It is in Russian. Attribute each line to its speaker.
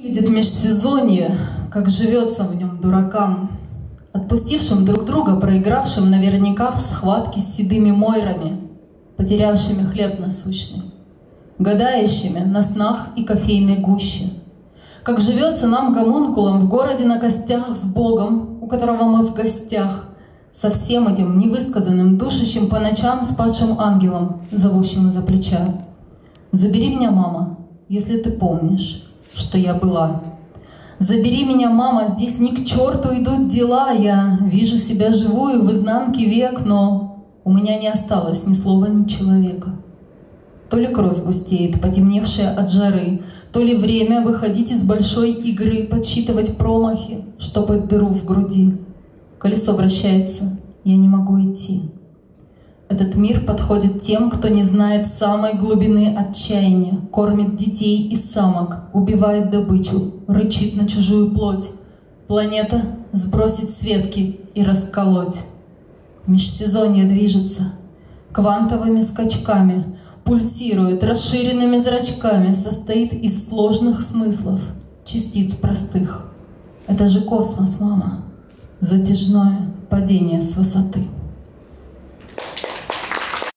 Speaker 1: Видит межсезонье, как живется в нем дуракам, отпустившим друг друга, проигравшим наверняка в схватке с седыми мойрами, потерявшими хлеб насущный, гадающими на снах и кофейной гуще. Как живется нам, гомункулам, в городе на костях с Богом, у которого мы в гостях, со всем этим невысказанным, душащим по ночам спадшим ангелом, зовущим из-за плеча. Забери меня, мама, если ты помнишь, что я была. Забери меня, мама, здесь ни к черту идут дела. Я вижу себя живую в изнанке век, но у меня не осталось ни слова, ни человека. То ли кровь густеет, потемневшая от жары, то ли время выходить из большой игры, подсчитывать промахи, штопать дыру в груди. Колесо вращается, я не могу идти. Этот мир подходит тем, кто не знает самой глубины отчаяния, кормит детей и самок, убивает добычу, рычит на чужую плоть. Планета сбросить с ветки и расколоть. Межсезонье движется квантовыми скачками, пульсирует расширенными зрачками, состоит из сложных смыслов, частиц простых. Это же космос, мама, затяжное падение с высоты.